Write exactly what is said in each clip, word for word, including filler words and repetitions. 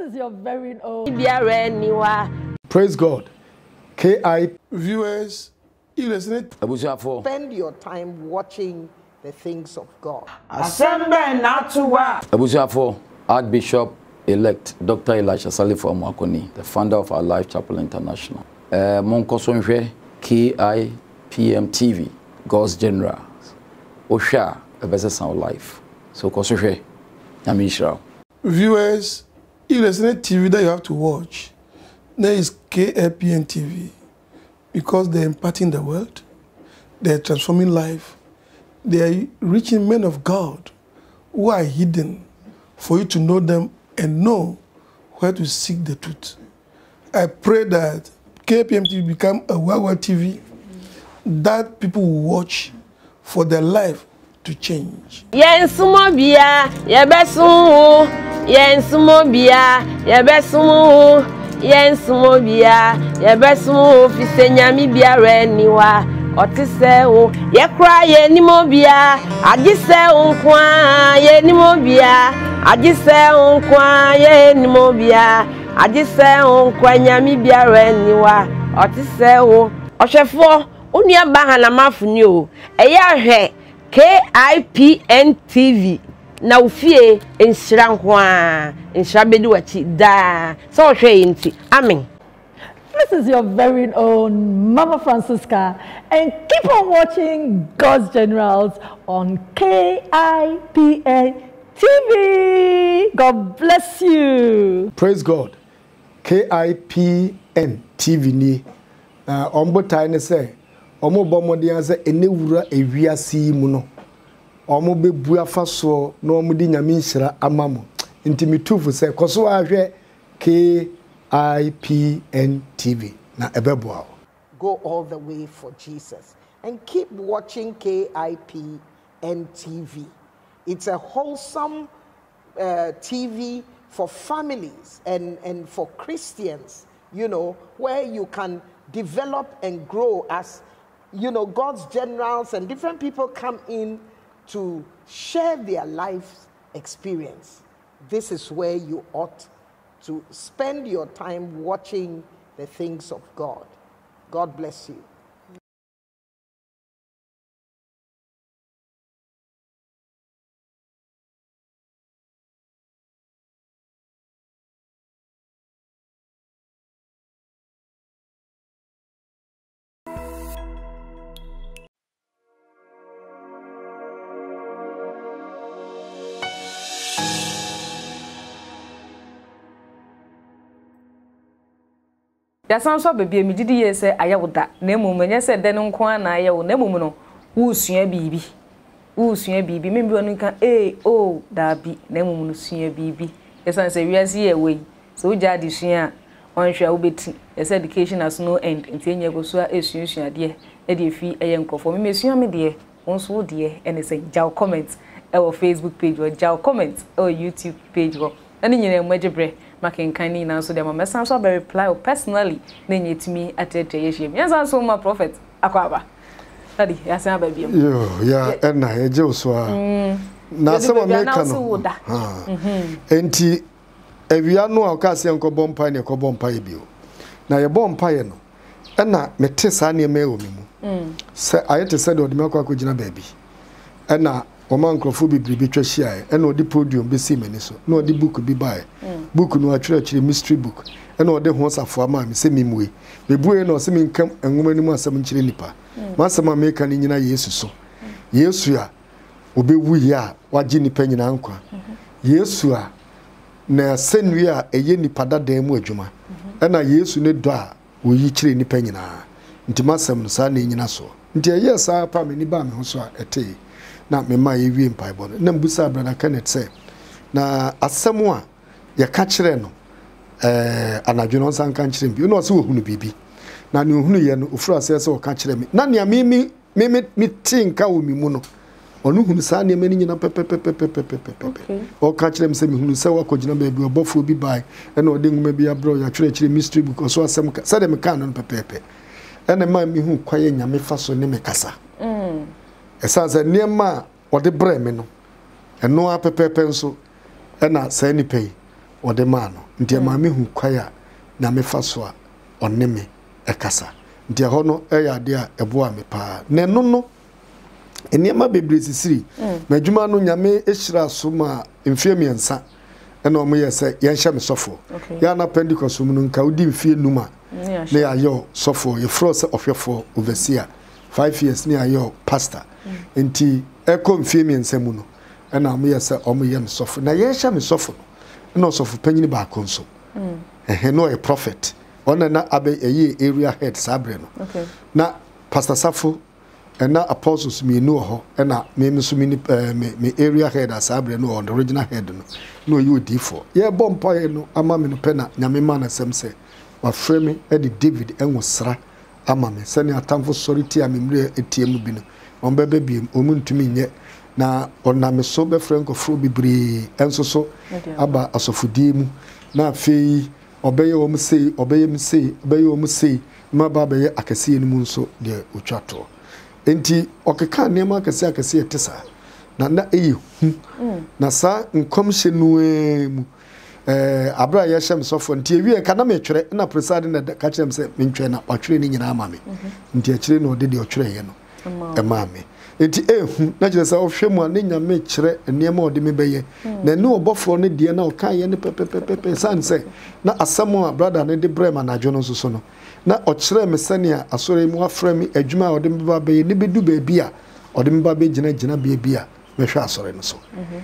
is your very own. Praise God. K I viewers, you listen. Spend your time watching the things of God. Assemble not to work. Abusiafo, Archbishop elect Doctor Elisha Salifo Mwakoni, the founder of Our Life Chapel International. Uh, Monkosonje K I P M T V, God's General. Osha, a better sound life. So Kosonje, Yamishra. Viewers, you listen T V that you have to watch. There is K I P M T V because they're impacting the world, they're transforming life, they are reaching men of God who are hidden for you to know them and know where to seek the truth. I pray that K I P M T V become a worldwide T V that people will watch for their life to change. Yes, Mobia, Yabesu, yes, Mobia, Yabesu, yes, Mobia, Yabesu, Fisenyami Biareniwa, Otiseo, Yakra, Yenimobia, Adise unkwa, Yenimobia, Adise unkwa, Yenimobia, Adise unkwa, Nyami Biareniwa, Otiseo, Oshefo, Unia Bahana Mafunio, Eya K I P N T V na ufie enshirankwa enshabedu wachi da so hwe nti amen. This is your very own Mama Francisca, and keep on watching God's Generals on K I P N T V. God bless you. Praise God. K I P N T V ni uh, ombo time say omo bomodi an say enewura ewiase mu no omo bebu afaso na omo di nyame nhira amamo ntimi tufu say koso ahwe K I P N T V na ebeboa. Go all the way for Jesus and keep watching K I P N T V. It's a wholesome uh, T V for families and, and for Christians, you know, where you can develop and grow as, you know, God's generals and different people come in to share their life experience. This is where you ought to spend your time watching the things of God. God bless you. Yasan so bebe mi didi ye se ayewuda na emum enye se de nko na ayewu na emum no wo sua bibi wo sua bibi me bi onu kan eh oh da bi na emum no sua bibi yasan se wiase ye we so uja di sua onhwe wo beti yes education as no end ntenye go so esua sua de e de fi eye nkofo me mesua me de wonso wo de ene se jaw comment e wo Facebook page wo jaw comment e wo YouTube page wo ani nyina magebre making kindly now so them message so be reply personally na nyetimi atete yehiem yansa so my prophet akwaba daddy yasan ba biem yo ya ena eje uswa na sama meka no ha enti ewia no akase enko mpa ne ko mpa bio na ye mpa ye no ena mete sa ne me omi mu se ayete se de odime akwa kogina baabi ena Oman krofo bibribi twahia e na odi podium be si mani so na odi book bi bae book no atwere chire mystery book e na odi ho safo ama me se memue mebue na o se menkam enwoma ni mu asem nchire nipa masem ameka ni nyina Yesu so Yesu a obewu ya waje nipa nyina nkwa Yesu a na senwi a eye nipa dada mu adwuma e na Yesu ne do a oyi chire nipa nyina nti masem no sa na nyina so nti eye sa pa me ni ba me ho so a ete na me ma ye wie mpai bo na mbusa brother Kenneth say na asemu a ye ka kire no eh anadweno nsan ka kire bi no se ohunu bibi na ne ohunu ye no ofura se se o ka kire mi na ne mi mi mi mi tinka wo mi mu no onu hunu sa ne mani nyina pepepepepepepepe o ka kire mi se mi hunu se wa kogina ba bi obofo bi bai e na o de nguma bi abro ya kire kire mystery book so asem ka se de me ka no pepepe e na ma mi hu kwaye nyame fa so ne me kasa mm esanse niema ode breme no eno apepepe nso e na sa ni pei ode ma no nti ma me hu kwaya na me fa so a onne me ekasa nti ho no e ya de a ebo a me pa ne no no eniema bebre sisiri madwuma no nyame ehira so ma mfie miensa ena omo yese yen hye me sofo ya na pentecost mu no nka odi mfie numa ne ya yo sofo ye froze ofyefo overseer five years ne ya yo pastor nti eko mfie miensa mu no ena omo yese omo ye me sofo na ye hye me sofo no sofo panyini ba konso eh no a prophet ona na abe eyi area head sabre no okay na pastor Safo na apostles me no ho na me me so me me area head asabre no on the original head no no you d four ye bompa ye no ama me no pena nyame ma na sem se wa frame e di David enwosra ama me se ne atamfo sority amemre etiem bi no on bebe biem omuntumi nye na ona me so be franco fro bibri enso so aba asofudie mu na afei obeye wo mu sei obeye mu sei obeye wo mu sei ma ba be akase ni mu nso de otwato enti okeka nema akase akase etesa na na eyi hu na sa nkomhye nuemu eh abra ya hyem sofo nti ewie ka na metwere na preside na ka kyerem se mentwe na otwere ni nyina ama me nti akire na ode de otwere ye no e ma me enti ehu na kyerɛ sɛ ɔhwɛmu a ne nyame kyerɛ nneɛma ɔde me bɛyɛ na ne ɔbɔfo ne die na ɔka yɛ ne pepepepe san sɛ na asɛm a brother ne de brɛ ma nadwo no so no na ɔkyerɛ me sɛnea asɔre mu afrɛ me adwuma a ɔde me ba bɛyɛ ne bedu baabi a ɔde me ba bɛgyina gyina baabi a mɛhwɛ asɔre no so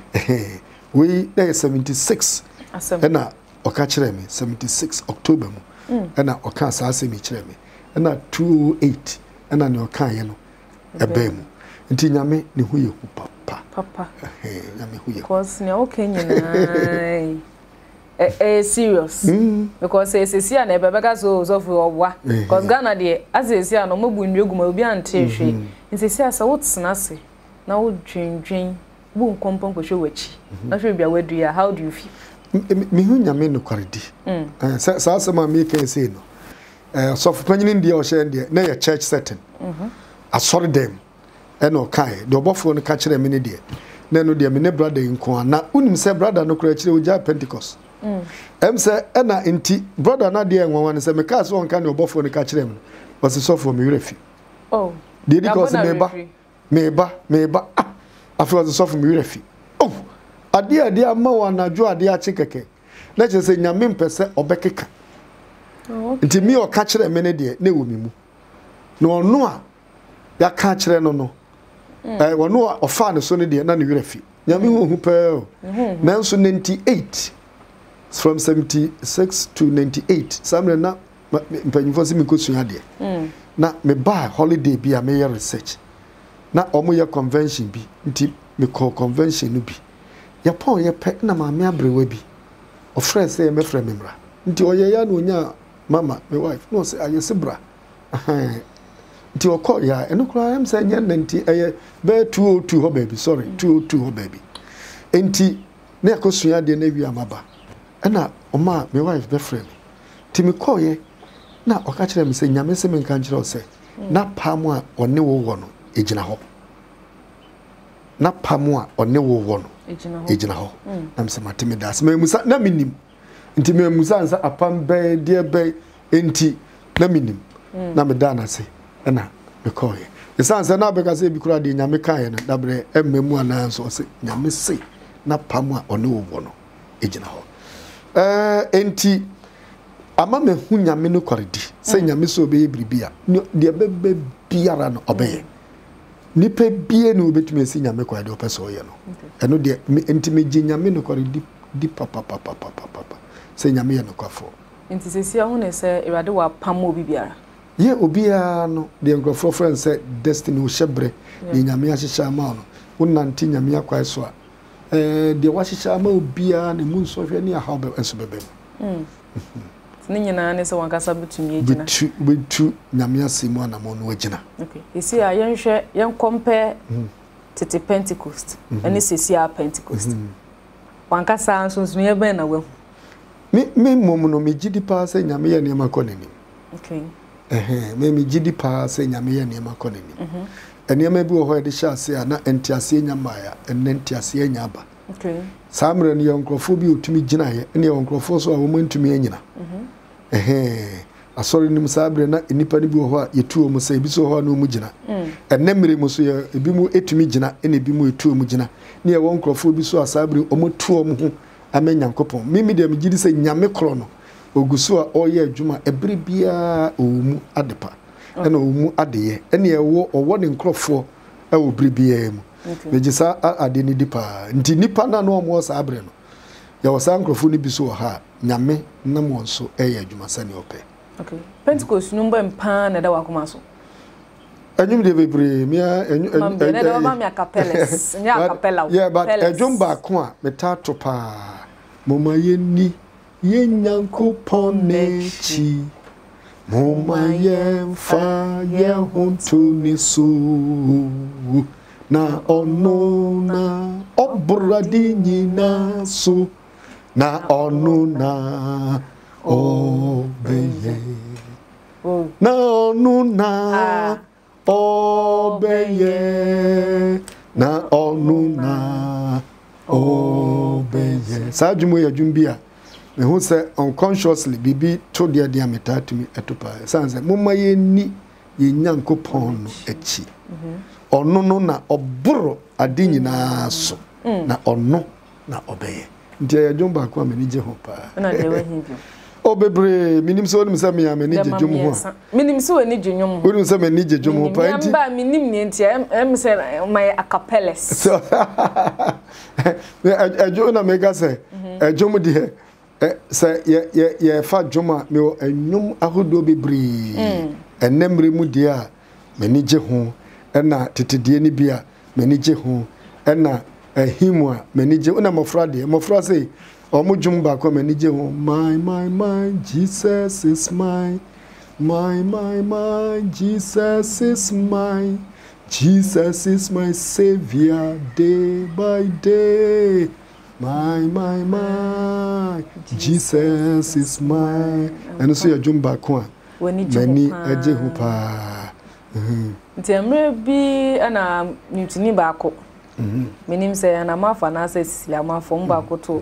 we na seventy-six ɛna ɔka kyerɛ me seventy-six October mu ɛna ɔka saa asɛm yi kyerɛ me ɛna two oh eight ɛna ne ɔka yɛ no ɛbɛn mu nti nyame ne hu ye hu papa papa eh nyame hu ye cause ne okay nyina eh eh serious mm. because eh sesi na ebe beka so so for obwa because Ghana de as sesi na mo bu nweguma obi ante hwe sesi asa wotsena se na wo dwendwen bu nkompon ko hwe wachi na hwe bia wadu ya how do you feel me hu nyame no kwaredi eh sa sa sama me kan say no eh so for panyini de o hye de na ya church setting mhm asori dem eno kai de obofo no ka kire me ne de na no de me ne brother nko na unim se brother no kura kire oja Pentecost mm em se ena enti brother na de enwa wan se me ka so onka ne obofo no ka kire me was so for me refi oh de because me ba me ba me ba afi was so for me refi oh ade ade ama wa na jo ade a chekeke na che se nyame mpese obekeka oh enti mi o ka kire me ne de na wo mi mu na ono a ya ka kire no no eh wono ofa ne so ne de na ne refi nyame hu hu pe na nso ninety-eight from seventy-six to ninety-eight samre na mpanyimfo se mikosu ade mm na me ba holiday bi a me research na omo ye convention bi nti me call convention no bi ya pon ye pe na ma me abrewa bi o friend say me friend memra nti oye ya na onya mama my wife no say aye sebra nti o call ya eno kura am say nya nti eye be two oh two ho baby sorry two oh two ho baby nti na yakosu ade na wi amaba na oma my wife be friend ti me call ye na o ka kire me say nyame se me kan kire o say na pamu a one wo wo no ejina ho na pamu a one wo wo no ejina ho ejina ho na me se matime das me musa na minim nti me musa nsa apam be de be enti na minim na me da na say na me call ye esan se na be ka say bi kura de nyame kan ye na dabre emmemu ana so say nyame say na pamu a one wo wo no ejina ho eh enti ama me hu nyame no kwaredi se nyame so be bribia de bebe biara no obeye nipa bie no obetumi esi nyame kwaredi opese oye no eno de enti meji nyame no kwaredi di papa papa papa papa se nyame ye no kwafo enti sesi ahu ne se irade wa pam obi biara ye obia no de nkrofo friend se destiny wo hyebre ni nyame ahyehya ma no wonante nyame akwai so a eh de wa hyehyya ma obia ne mu nso hwe ne ahaw be enso bebe mm ni nyina ne se wankasa betumi agina betu betu nyame asemu anamo no agina okay isi a yenhwe yen compare tete Pentecost ene sesi a Pentecost wankasa anso nso ye ben na we mi mi momu no mi gidi pa se nyame ye ne makoneni okay eh me mi gidi pa se nyame ye ne makoneni mhm ene ma bi wo ho de sha se na entiase nyama ya ene entiase nyaba okay samre ne yonkrofo bi otumi gina ye ne yonkrofo so a wo mantumi anyina mhm eh asori nim sabre na nipa ni bi ho a yetuo mu sai bi so ho na mu gina enne mmere mu so ye ebi mu etumi gina ene bi mu etuo mu gina ne ye wonkrofo bi so asabre omotuo mu ho amenyankopon mimi dem gidi se nyame kro no oguso a oye adwuma ebere bia omu adepa ena omu adeye ene ye wo owo ne nkrofo e wo bere bia mu megisa ade ni dipa nti nipa na no omo sabre no ya wo sa nkrofo ni bi so ha nyame na mo so eye adwuma sane ope. Okay. Pentecost number mpa na da wakoma so. Anyum de bebre me enyu enyu. Na da ma me acapellas. Nya acapella. Yeah, but ejum ba ko a metato pa. Moma yenni yenyankopon nechi. Moma yemfa ye honto ni so. Na ono na obradi nyina so. Na ono na obeye oh na onuna ah. obeye na onuna obeye sajumo ya jumbia me hu se unconsciously bibi to dia dia metatumi etopa sanse mumma ye ni ye nyankopon no echi mhm onu no na oboro ade nyina so na onu na obeye ntia ya jumba kwa menije ho pa na dewe hindu o bebre minim so nim se me ya me ni jejum ho minim so ni jejum ho nim se me ni jejum ho pa nti ba minim ni nti em se my acapellas ejo na mega se ejum di he se ye ye ye fa juma me enum ahodo bebre enemre mu di a me ni je ho na tetedie ni bia me ni je ho na ehimwa me ni je una mofra de mofra se omujum ba ko manije ho my my my Jesus is my my my my Jesus is my Jesus is my savior day by day my my my Jesus is my and so your jumba ko mani aje ho pa ntemre bi ana mutini ba ko mhm menim se ana mafa na se sila mafa mba ko to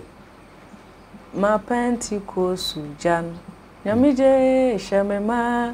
ma Pentecost jan nyamije shemema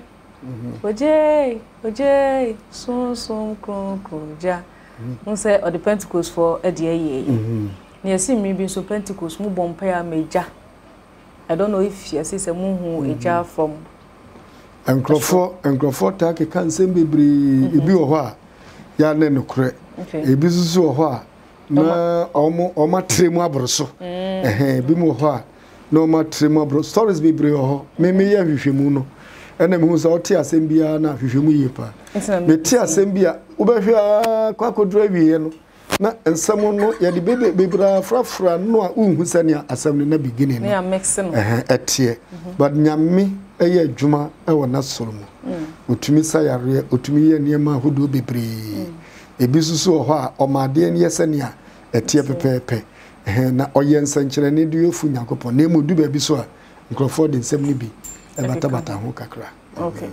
oje oje sun sun kron kron ja un say o the Pentecost for ediye ne yesi mi bi so Pentecost mu bompa ya meja I don't know if you say mu hu eja from enkrofo enkrofo ta ke kan sem bebre ebi wo ho a ya ne nokre ebi susu wo ho a na omo oma tremu abroso eh bi mu ho a no ma tremu abro stories bebre ho me me ya hwehwemu no ena me hu so oti asem bia na hwehwemu ye pa me ti asem bia wo be hwa kwa kodro awie no na ensem no ya de bebe bebra frafra no a unhu sane asem na beginning no ya mixing eh etie but nyame eye adwuma e wona soro mu otumi sayare otumi ye niema hodo bebre ebi susu ho a omade ne yesane a etie pepepe eh na oyensa nkyere ne de yofu nyankopon na mu du ba bi so a nkrofo de nsem ni bi e bata bata ho kakra okay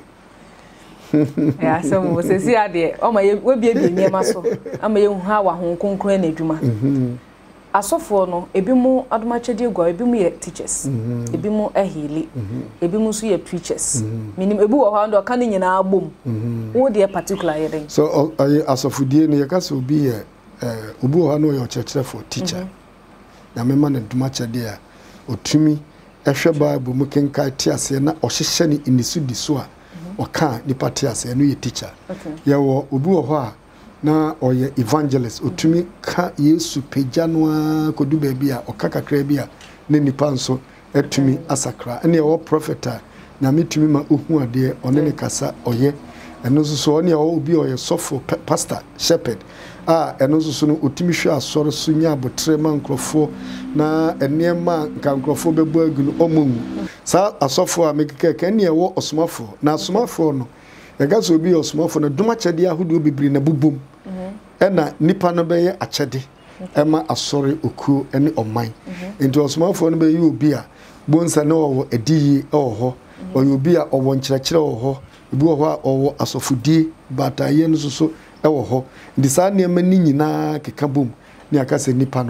ya so mo se si ade o ma ye we bia bi niema so ama ye hu ha wa ho konkron na adwuma asofo no ebi mu adomachede egwa ebi mu ye teachers ebi mu ehili ebi mu so ye preachers minim ebi wo ha ndo ka ne nyina abom wo de particular ye den so asofodie ne ye ka so obi ye eh obi wo ha no ye church for teacher na me man adomachede a otumi ehwe bible mu kenka tiase na ohyehye ne inisu di so a oka ni patiase no ye teacher ye wo obi wo ho a na oye evangelist otumi ka Yesu peja no a kodu ba bia okakakra bia ne nipa nso etumi asakra ene wo prophet na metumi ma ohu ade one ne kasa oye eno so so one obi oye sofo pastor shepherd ah eno so so no otumi hwe asore so nya abotre ma nkrofo na enema nka nkrofo bebo agunu omongu sa asofo a mekeke ka ne wo osomafo na asomafo no egaso obi osomafo na dumachede ahodo bibiri na bubum ena nipa no beye achede ema asore okuo ene oman enti osomafo no beye obi a bonsa na owo ediyi oho oyo obi a owo nkyerɛkyerɛ oho obi oho a owo asofudie bataye no so so ewo ho ndi sa ne ma ni nyina keka bom ni aka se nipa no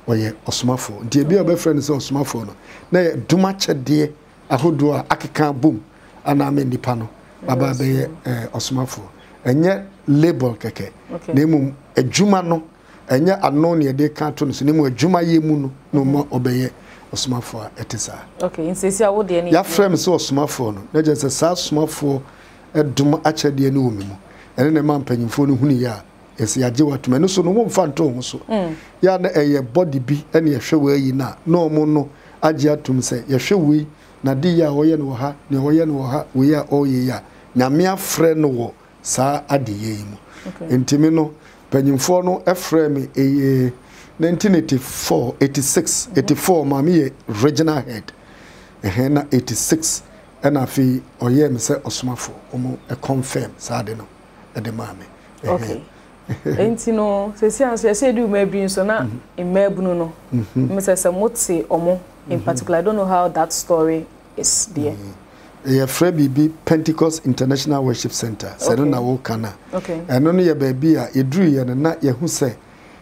oye osomafo nti ebi obefre ne se osomafo no na ye duma chede ahodo a akeka bom ana me nipa no baba be ye osomafo enye label keke na emu adwuma no enye ano ne de ka to no so nemu adwuma ye mu no no mo obeye osomafo a etisa okay insesi a wo de ne ya frame so osomafo no na je se sa osomafo edum achede ne wo mu ene ne man panyimfo no huni ya esi age watuma no so no mo mfa nto ho so ya na eye body bi ene ye hwe wa yi na no mo no age atum se ye hwe wi na di ya oye no ha ne oye no ha we ya oye ya na me afre no wo sa ade ye mu entimi no panyimfo no efre me eye nineteen eighty-four eighty-six eighty-four mami ye regional head eh na eighty-six ena fi oye me se osomafo omo e confirm sa de no e de mami okay enti no se si anso se du ma bi nso na emabunu no me se se moti omo in particular I don't know how that story is there. Yeah, Frebi be Pentecost International Worship Center. Okay. So na wo kana. Okay. And no ye baby a edru ye na ye hu se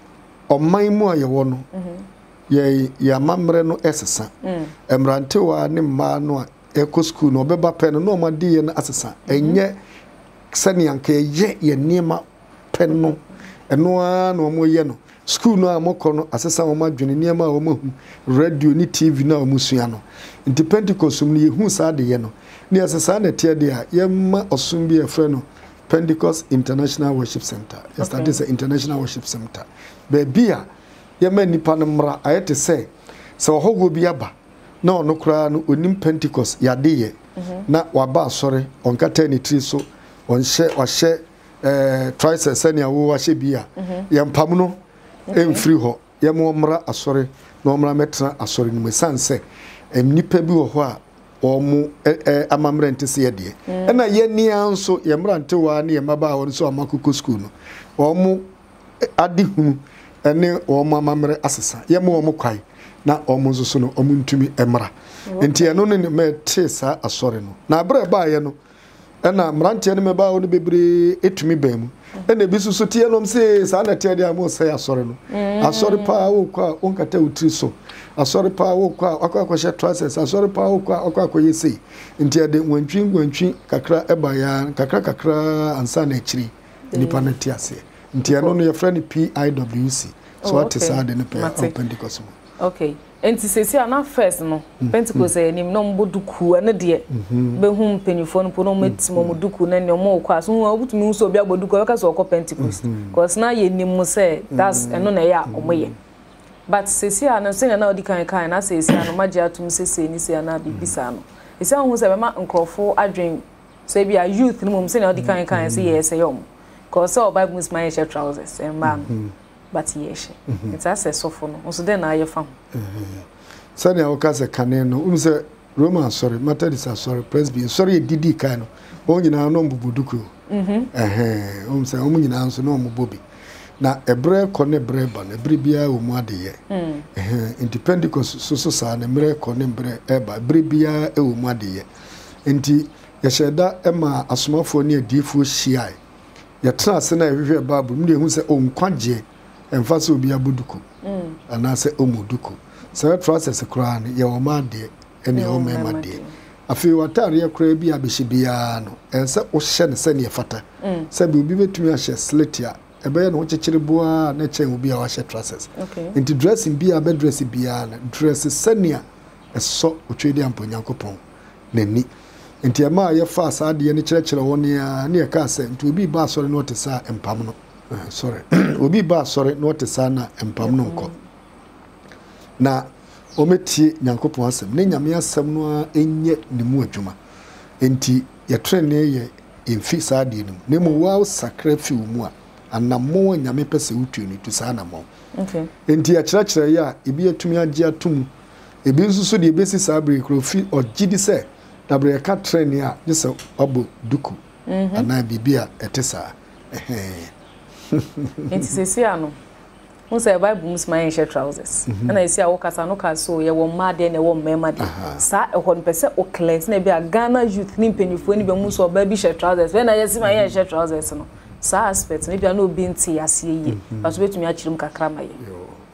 oman mu a ye wo no. Mhm. Ye ya mamre no esesa. Mm. Emrante wa ne ma no a eko school no obeba pen no ma di ye na asesa. Enye sani anka ye ye niema pen no. Eno a no mo ye no. School no amoko no asesa wo ma dwene niema wo ma hu radio ni T V na wo musua no. Nti Pentecost mu ye hu sa de ye no. Ni asesa na tie de a ye ma osum bi e frɛ no Pentecost International Worship Center. Yes, that is an international worship center. Baby a ye ma nipa no mra ayete se se wo hogo bi aba na ono kra no onim Pentecost ya de ye na waba asore onkata ni tri so onhye wahye eh triceps ania wo wahye bi a ye mpam no emfiri ho ye mo mra asore na omra metra asore ni mesanse emnipa bi wo ho a omu amamre ntese ye de e na ye nia nso ye mra ntewa na ye maba wo nso amakoko school no omu adihunu ene omu amamre asesa ye mo omu kwai na omu nso so no omu ntumi emra enti eno ne me te sa asore no na abra ba ye no ena mrante ne me ba wo no bebre etumi ba mu ena bi susu tie no mse sa na tie dia mo se asore no asore pa wo kwa onkata utri so asore pa wo kwa akwa kwashe trousers asore pa wo kwa akwa akoye sei nti ade wantwi wantwi kakra eba ya kakra kakra ansa na chiri nipa na ti ase nti eno no ye friend P I W C so what is ade ne pe Pentecost okay enti sesi ana first no Pentecost e nim no mboduku ane de be hu mpenifo no no metimo moduku na ne mo kwa so hu obutumi hu so obi agboduku ka so okọ Pentecost cause na ye nim say that's eno na ya omoye but sesi ana senga na odi kan kan na sesi ana magye atum sesi ni se ana bibisa no esi hu se be ma nkrofo adwen so bi a youth no mum se na odi kan kan se yes yom cause so bible mus my shirt trousers and man but yes it's as so for no so then na ye fam sani a okase kane no um se Roman sorry Methodist sorry Presbyterian sorry didi kan no on nyina no mbubuduku mhm eh um se um nyina nso no mbobi na ebre ko ne bre ba na ebre bia wo mu ade ye eh independent so so sa na ebre ko ne bre eba ebre bia e wo mu ade ye enti ye sheda ema asomafo ne adifo hia ye tra se na ehwe bible mu de hu se onkwaje emfa se obi abuduku mm ana se omuduku se process kra ne ye wo ma ade ene wo ma ma de afi watare ye kra bi abeshi bia no ense wo hye ne se ne fata se bi obi betumi a hye slit ya ebe no chechire boa na chen obi a wa hye trousers okay into dressing bia be dress bia na dress senia eso otwedi amponyankopon na ni enti ama ye fa asade ne kirekire woni a ne ye ka se enti obi ba sori no tesa empam no sorry obi ba sori no tesa na empam no nko na ometie nyankopon asem ne nyame asem no enye ne mu adwuma enti ye trene ye emfi sade no ne mu wa sacrifice mu a anamo nyame pese utu ni tu sa anamo okay enti ya kirekire ya ebi atumi age atum ebi nsusu de ebesi sabre krofi ogidi se dabre ka trene a yesa obo duku ana bibia etesa eh enti sesi ano mo say bible mus my shirt trousers na esi a wo kasa no ka so ye wo made na wo mema de sa e ho pese o class na bia Ghana youth ni mpenifo ni be mu so ba bi shirt trousers when na yesi my shirt trousers no sa aspect ni bia no obi nti ase ye but so betumi a chirim kakra ma ye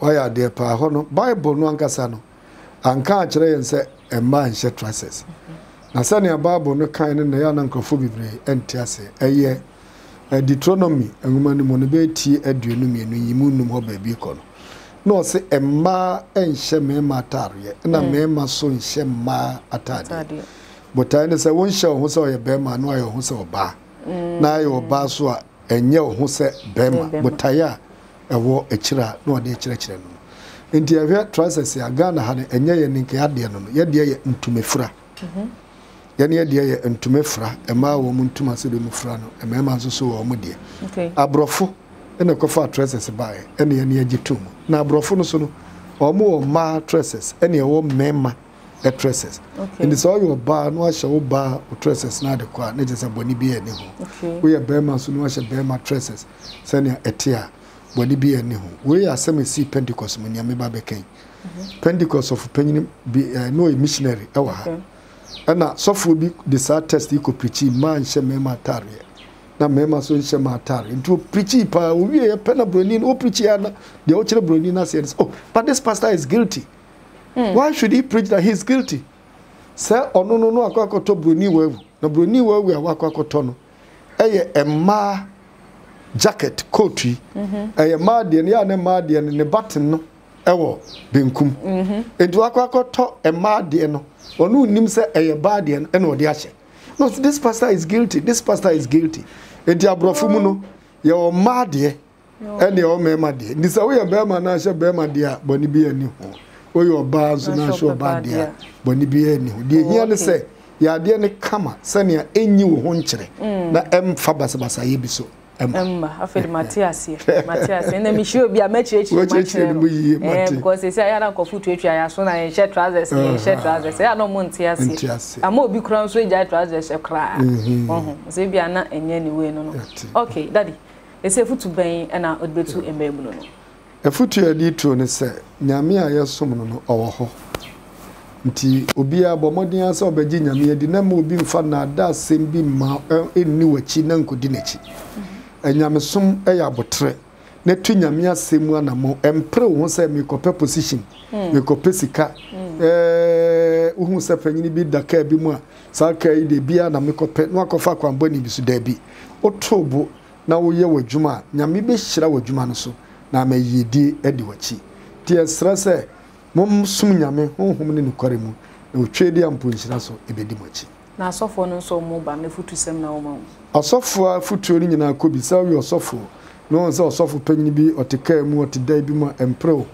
oya de pa ho no Bible no ankasa no anka a kire yen se emma nhye trousers na sane a Bible no kan ne ya na nkrofo bibre enti ase eye Deuteronomy enwuma ni mo ne be tie aduonu mienu yimu num ho ba bi ko no no se emma enhye mema atare na mema so nhye ma atade botai ne se won hye ho se oye bema no aye ho se oba na aye oba so a enye ho se bema botai a ewo ekira na ode ekira kire no enti ahwe trousers ya Ghana ha ne enye ye ninke ade no ye de ye ntumefura mhm yani ye de ye ntumefura ema wo mu ntuma se de mufura no emema nso so wo mu de okay abrofo ene kofa trousers bae ene ye ne agitum na abrofo no so no omo wo ma trousers ene ye wo mema e trousers okay indi so yo ba no ahye wo ba trousers na de kwa ne jesa boni bi ene ho okay we ye bema so no ahye bema trousers se ne etia boni bi ene ho we ya semesi Pentecost mo nya me ba bekan Pentecost of penyin bi no missionary e wa ha ana sofo bi de sa test iko preach ma nhye mema tare na mema so nhye ma tare nto preach pa o wie ye pena broni no preach ya na de o kire broni na say oh but this pastor is guilty mm. Why should he preach that he is guilty say ono no no akwakoto broni wawu na broni wawu ya akwakoto no eye emma jacket coat yi mhm eye ma de ne ya ne ma de ne button no ewo benkum mhm enti akwakoto emma de no onu nim se eye bad en na odi ache no this pastor is guilty this pastor is guilty enti abrofu mu no ye o made ene o mema de ndi se we ye bema na ache bema de a boni bi ani ho we ye oba so na ache oba de a boni bi ani ho de hia ne se ya de ne kama se ne enyi wo ho nkire na em fa basabasa ye bi so Emma, after Matthias, Matthias, and then me sure be a match. Eh, because they say I don't go foot to each other, so I share trousers, share trousers. I don't want to see. I'm more big crown, so I trousers a cry. Oh, say be not in any way, no. Okay, Daddy, it's a foot to bang and I would be too embable. A foot to a detour, and say, Namia, yes, someone or ho. Nti obi a bomodian so Virginia me di na mo bi mfa na da sem bi ma enu achi na nkodi nachi enyamesom eya botre na tu nyame asemu na mo empre wo se me kope position me kope sika eh wo hu se panyini bi daka bi mu a sa ka ide bia na me kope no akofa kwamba ni bisu da bi otobo na wo ye wadwuma nyame be hyira wadwuma no so na ma yedi edi wachi ti esra se mom sum nyame honhom ne nukore mu na otwedi ampo nhyira so ebedi machi na asofo no so mo ba me futu sem na wo ma asofo futu ni nyina ko bi sa wi asofo no nse asofo panyin bi oteka mu otida bi mu empre ho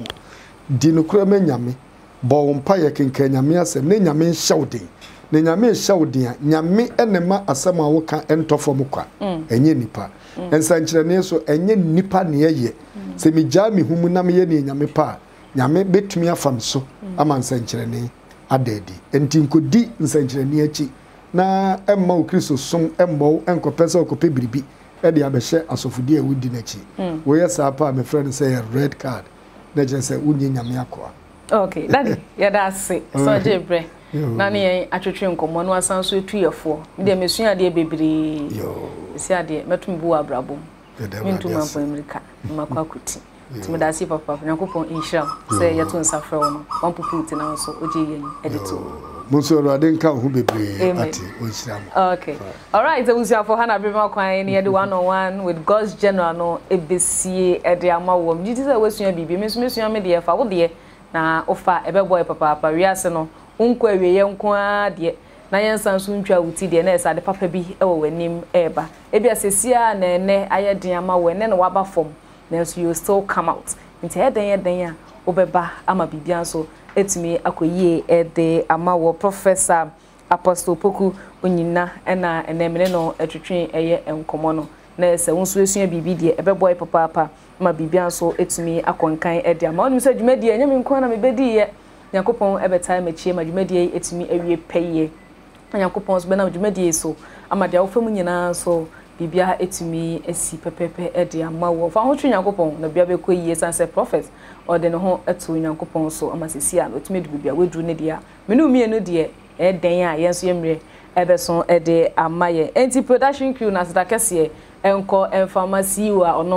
di nukore me nyame bo wo mpa ye kenka nyame asem ne nyame nhyawden ne nyame nhyawden nyame enema asem a wo ka entofo mu kwa enye nipa ensa nkyerene so enye nipa ne ye se mi ja mi humu na me ye ne nyame pa nyame betumi afam so ama nsankyerene adedi enti nkodi nsankyerene achi na emma o Kristo som embo enkopesa okope biribi e de abehye asofodi a wudi nachi wo yes apa my friend say red card na je say unye nyame akoa okay daddy ya da se so jebre na ne atwetwe nkomo no asan so etuyefo de mesua de bebiri yo si ade metum bu abrabom mintu mampo America makwa kuti timidasi papa nyakopon inshira say yeto nsafre wono wampupu ti na so oje yen edito Monsieur Radenka who be ati onshira. Okay. All right, so we see for Hannah Brema kwan here the one on one with God's General no ebesie e de ama wo. Jiti say wesua bibi mesu mesu me de fa wo de na ofa ebe boy papa papa wiase no unko awiye nko a de na yensan so ntwa wuti de na esa de papa bi e wo wanim eba. Ebi asesia na ene aye de ama wo ene na waba fom. Na so you still come out. Nti he den ye den a obeba ama bibia so etimi akoyie ede amawo Professor Apostle Poku onyina ena enemene no etwetwe eye enkomo no na se wonso esua bibi de ebeboy papa papa ma bibia so etimi akonkan ede ama onu se dwumadi enyame nko na mebedi ye yakopon ebeta machie ma dwumadi etimi awie peye yakopon so be na dwumadi so amade awofam nyina so bibia etimi esi pepepe ede amawo fa ho twe yakopon na bia be koyie sanse prophet ode no ho eto nyankopon so amasisi a otime du bibia wedru ne dia menu mie no de e den a yenso yemre ebeson ede amaye enti production crew na sita kese enko en pharmacy wa ono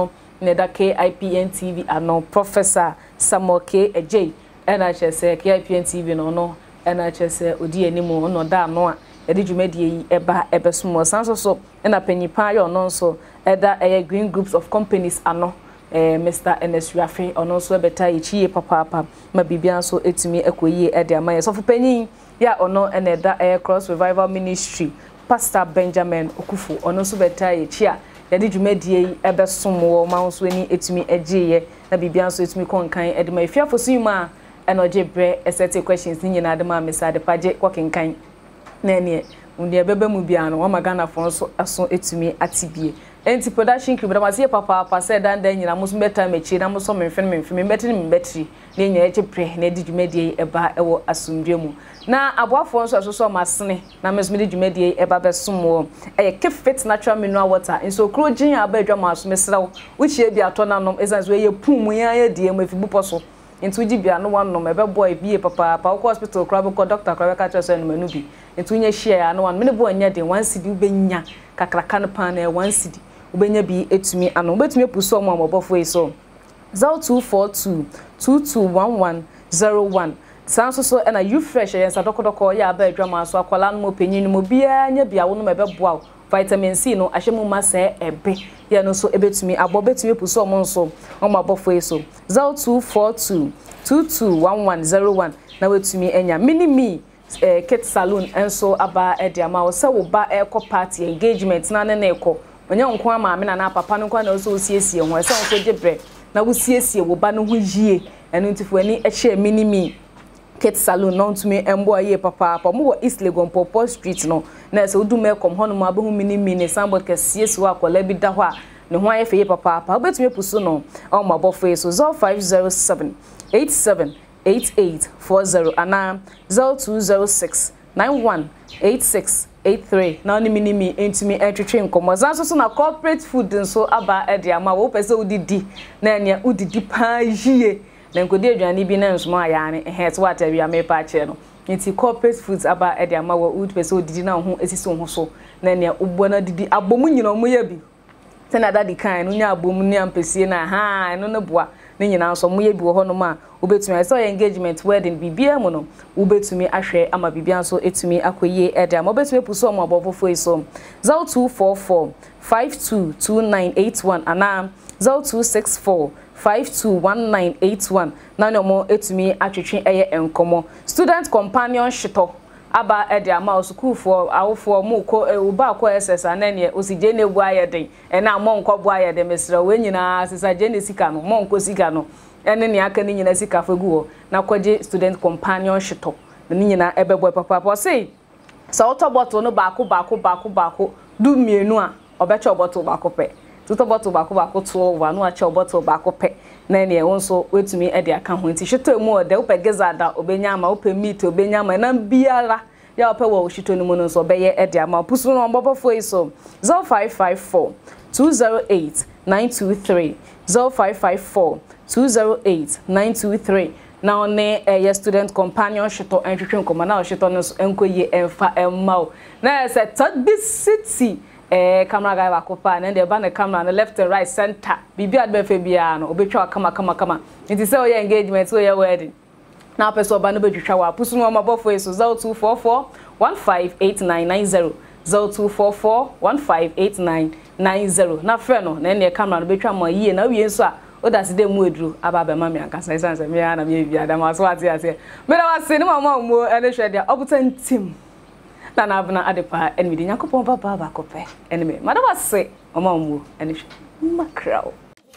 ne da K I P N T V ano Professor Samuel K Ejay and I just say K I P N T V no no and I just say odi enimu no da no a e di dwumadi yi eba ebesumo sanso so na panyipa yo no so e da e green groups of companies ano eh Mister Ernest Rafi ono so beta yichie papa papa ma bibia so etumi ekoyi e de amaye so fanyin ya ono ene da eh Cross Revival Ministry Pastor Benjamin Okufu ono so beta yichia ya di dwumadi yi ebesumo ma so ani etumi egiye na bibia so etumi konkan e de ma fiafo so yima eno jebre esete questions ni nyina de ma Mister Adepaje kokenkan na ne unde ebebe mu bia no ma Ghana fon so aso etumi atibie enti production crew da se papa papa se dan dan nyina muso beta mechi na muso memfen memfen membeti ni membeti na nya eche pre na di dwumadi eba ewo asumdwe mu na aboafo nso asoso masene na meso di dwumadi eba besomo eye Kefit natural mineral water nso krogin abadwa maso mesrawo wuchie bia to na nom ezanso eye pum ya ya die mu afibupo so enti uji bia no wanom ebe boy bie papa papa ko hospital kra ko doctor kra ka tso no manu bi enti unya share ya no wan me bo anya den one cedi ubenya kakraka no pan na one cedi ubenya bi etumi ano betumi puso mo amobofo yi so zero two four two two two one one zero one sanso so na you fresh yen sadokodoko ya ba adwama so akwala no mo penyin mo bia nya bia wo no mebeboa vitamin C no ahemu ma se ebe ya no so ebetumi abo betumi puso mo nso o mabofo yi so zero two four two two two one one zero one na wetumi enya mini me eh Kit Salon enso aba e dia ma wo se wo ba e ko party engagement na ne na ekọ onye nko ama me na na papa no kwa na so osiesie ho ese nso gebre na wo siesie wo ba no ho yie enu ntifo ani e hye mini me Kit Salon no ntumi embo aye papa papa mo wo East Legon Popo Street no na se odu me kom ho no ma abehu mini me ne sambot ka siesie wa akola bi da ho a ne ho aye feye papa papa obetumi puso no o ma bofo so zero five zero seven eight seven eight eight four zero ana zero two zero six nine one eight six eight three na oni minimi entimi etwetwe nkomo zanso so na corporate food nso aba e de ama wo pese udidi na enia udidi pa yie na nkodi aduane bi na nso ma ya ne het what area me pa che no nti corporate foods aba e de ama wo ud pese udidi na ho esisi ho so na enia ubbo na didi abomu nyina mo ya bi tena dadi kan no nya abomu ni ampesie na ha no no boa ne nyina nso mo ya bi wo ho no ma ubetumi I saw engagement wedding bibia mu no ubetumi ahwe ama bibia nso etumi akoye ede ama ubetumi puso mo abofofo iso zero two four four five two two nine eight one ana zero two six four five two one nine eight one na no mo etumi atwetwe eye enkomo student companionship aba ede ama school for awofo mo ko uba ko S S ana ne osije ne bu ayeden e na mo nko bu ayeden mesra we nyina sisa je ne sika no mo nko sika no ene ni aka ni nyina sika fagu na kwaje student companionship na ni nyina ebeboy papa papa say so auto bottle no baako baako baako baako du mienu a obeche bottle baako pe tuto bottle baako baako to over no ache bottle baako pe na ne won so wetumi e de aka ho nti hyeto mu o de wo pe gezada obenya ama wo pe meat obenya ama na biara ya wo pe wo hyeto ni mu no so obeye e de ama pusu no mbobofo iso zero five five four two zero eight nine two three zero five five four two zero eight nine two three now ne eh student companionship to entwetwe nkoma na ohyeto no so enkoye emfa emma na se Todby City eh camera guy bakopa na de ba na camera na left and right center bibi adbefe bia no obetwa kama kama kama nti se oye engagement so ye wedding na person ba no betwitwa wa pusu no mabofo eso zero two four four one five eight nine nine zero zero two four four one five eight nine nine zero na fe no na ne camera no betwa mo yie na wie nso a oda se de mu edru aba ba ma mi ankasa isanse me ya na me bia da ma so ate ase me da wase ni mama mu ene hwe dia obutantim na na abna adepa ene mi yakopon papa ba kope ene me ma da wase mama mu ene hwe makrao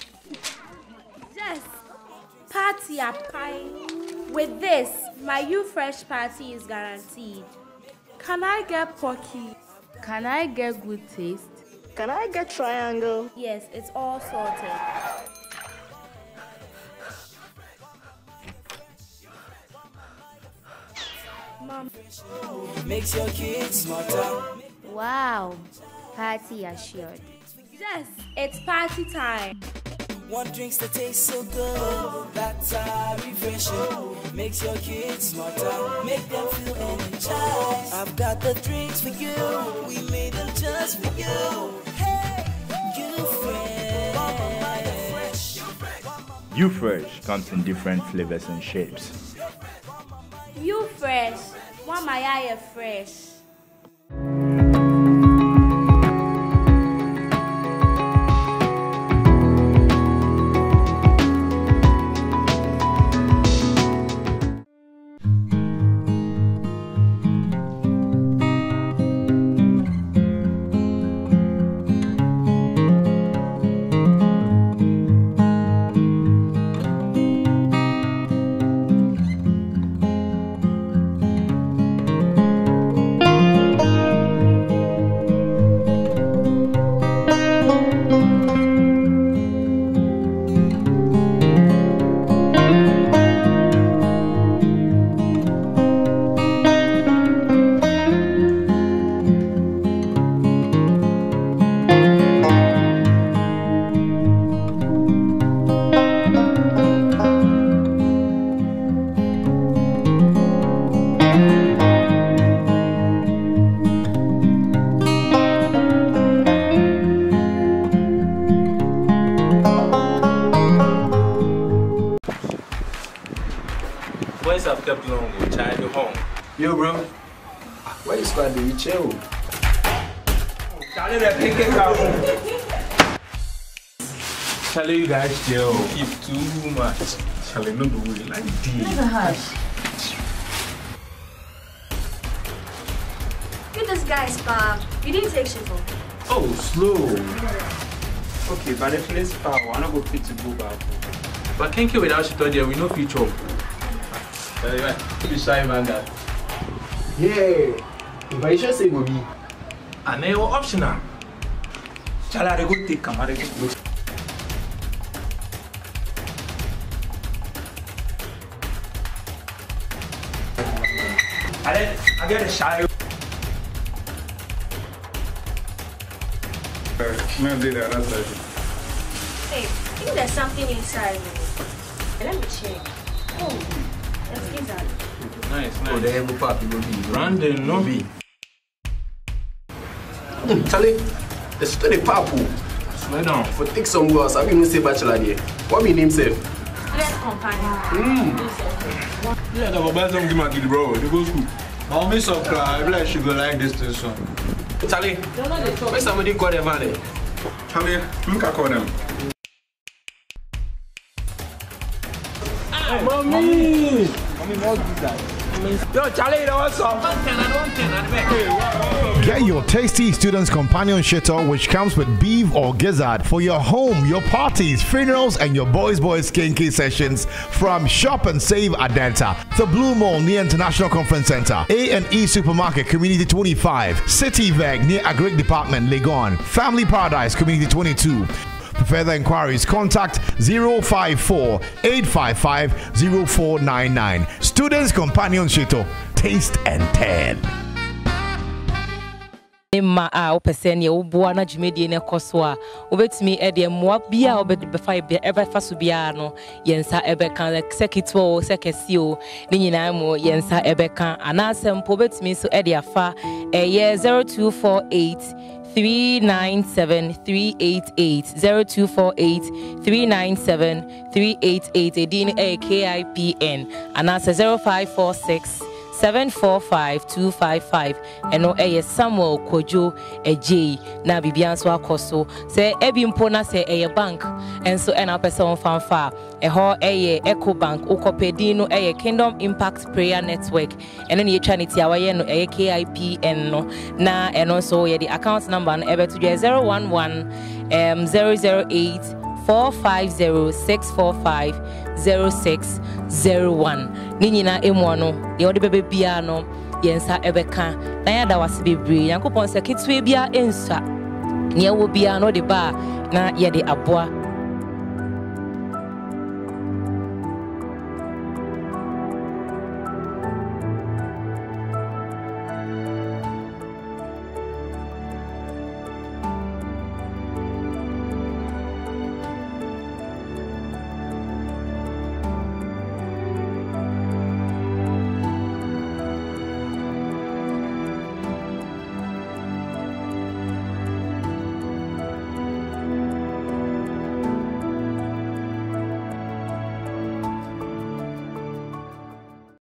yes party up with this my you fresh party is guaranteed. Can I get porky? Can I get good taste? Can I get triangle? Yes, it's all sorted. Mom. Makes your kids smarter. Wow, party assured. Yes, it's party time. One drinks that taste so good, that's our refreshing. Makes your kids smarter, make them feel energized. I've got the drinks for you, we made them just for you. Hey, you friend. You Fresh comes in different flavors and shapes. You Fresh, why my eye fresh? I've kept long with child at home. Yo, bro. Why you squad the chill? Charlie, that pick it out. Charlie, you guys chill. Keep too much. Charlie, no do it like this. Never hush. Get this guy's Bob. You didn't take shit for. Oh, slow. Okay, but if let's power, I'm not going to fit to go back. But can't kill without shit on there. We no future. Anyway, be shy man that. Yeah, if I should say go be. And they were optional. Shall I go take camera? I I get a shy. Hey, I think there's something inside me. Let me check. Oh. Nice, nice. Oh, the hell papi will be. Brandon, no be. Charlie, the story papu. Slow down. For take some girls, I mean, say bachelor there. What me name say? Let's companion. Hmm. Yeah, the best of my kid, bro. They go school. I'll miss some cry. I feel like she go like this this one. Charlie, why somebody call them man? Charlie, look at call them. Mommy! Mommy, no do that. Yo, Charlie, what's up? Get your tasty students companion shuttle which comes with beef or gizzard for your home, your parties, funerals, and your boys boys kinky sessions from Shop and Save Adenta, the Blue Mall near International Conference Center, A and E Supermarket Community twenty-five, City Veg near Agric Department Legon, Family Paradise Community twenty-two. For further inquiries, contact zero five four, eight five five, zero four nine nine. Students Companion Shito, taste and tell. Ma a opese ne oboa na dwumedie ne koso a obetumi e de moa bia obefa bia ebefa so bia no yensa ebeka sekitwo sekesi o ne nyina mo yensa ebeka anasempo obetumi so e de afa eye zero two four eight three nine seven three eight eight zero two four eight three nine seven three eight eight edin a K I P N anasa zero five four six seven four five two five five eno eye Samuel Kojo eje na bibia so akoso se ebi mpo na se eye bank enso ena person fanfa eho eye Eco Bank ukopedi no eye Kingdom Impact Prayer Network eno ne etwanity awaye no eye K I P N no na eno so ye the account number no ebe to zero one one um zero zero eight four five zero six four five zero six zero one ninyina emuano ye ode bebe bia no yensa ebeka na ya da wase bebre yankopon se kitwe bia ensa ne wo bia no de ba na ye de aboa